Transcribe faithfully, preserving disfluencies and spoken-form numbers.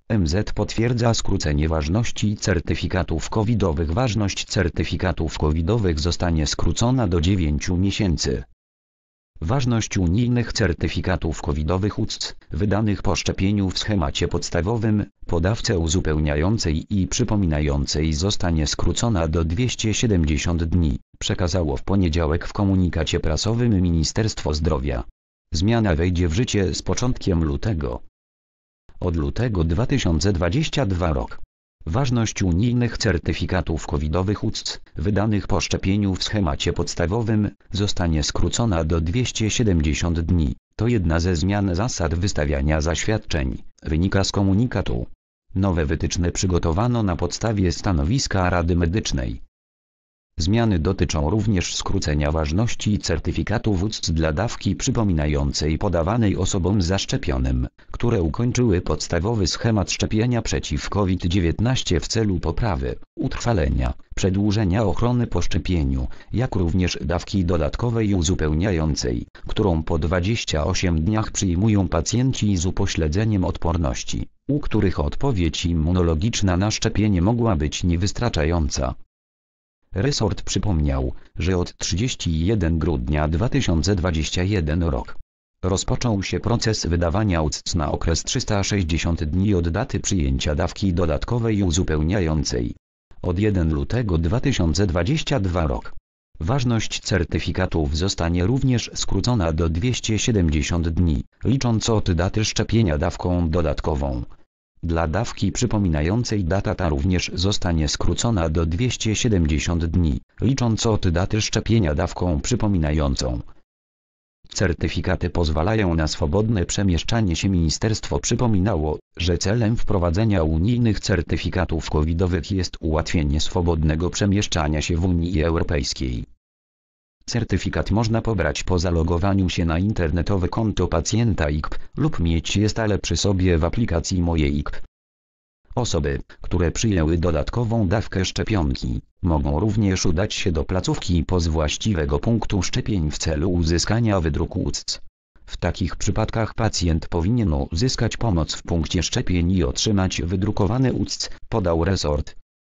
M Z potwierdza skrócenie ważności certyfikatów covidowych. Ważność certyfikatów covidowych zostanie skrócona do dziewięciu miesięcy. Ważność unijnych certyfikatów covidowych U C C, wydanych po szczepieniu w schemacie podstawowym, podawce uzupełniającej i przypominającej zostanie skrócona do dwieście siedemdziesiąt dni, przekazało w poniedziałek w komunikacie prasowym Ministerstwo Zdrowia. Zmiana wejdzie w życie z początkiem lutego. Od lutego dwa tysiące dwudziestego drugiego rok. Ważność unijnych certyfikatów covidowych U C C, wydanych po szczepieniu w schemacie podstawowym, zostanie skrócona do dwieście siedemdziesiąt dni. To jedna ze zmian zasad wystawiania zaświadczeń, wynika z komunikatu. Nowe wytyczne przygotowano na podstawie stanowiska Rady Medycznej. Zmiany dotyczą również skrócenia ważności certyfikatów U C C dla dawki przypominającej podawanej osobom zaszczepionym, które ukończyły podstawowy schemat szczepienia przeciw COVID dziewiętnaście w celu poprawy, utrwalenia, przedłużenia ochrony po szczepieniu, jak również dawki dodatkowej uzupełniającej, którą po dwudziestu ośmiu dniach przyjmują pacjenci z upośledzeniem odporności, u których odpowiedź immunologiczna na szczepienie mogła być niewystarczająca. Resort przypomniał, że od trzydziestego pierwszego grudnia dwa tysiące dwudziestego pierwszego rok rozpoczął się proces wydawania U C C na okres trzysta sześćdziesiąt dni od daty przyjęcia dawki dodatkowej uzupełniającej. Od pierwszego lutego dwa tysiące dwudziestego drugiego rok ważność certyfikatów zostanie również skrócona do dwieście siedemdziesiąt dni, licząc od daty szczepienia dawką dodatkową. Dla dawki przypominającej data ta również zostanie skrócona do dwieście siedemdziesiąt dni, licząc od daty szczepienia dawką przypominającą. Certyfikaty pozwalają na swobodne przemieszczanie się. Ministerstwo przypominało, że celem wprowadzenia unijnych certyfikatów covidowych jest ułatwienie swobodnego przemieszczania się w Unii Europejskiej. Certyfikat można pobrać po zalogowaniu się na internetowe konto pacjenta I K P lub mieć je stale przy sobie w aplikacji Moje I K P. Osoby, które przyjęły dodatkową dawkę szczepionki, mogą również udać się do placówki P O Z właściwego punktu szczepień w celu uzyskania wydruku U C C. W takich przypadkach pacjent powinien uzyskać pomoc w punkcie szczepień i otrzymać wydrukowany U C C, podał resort.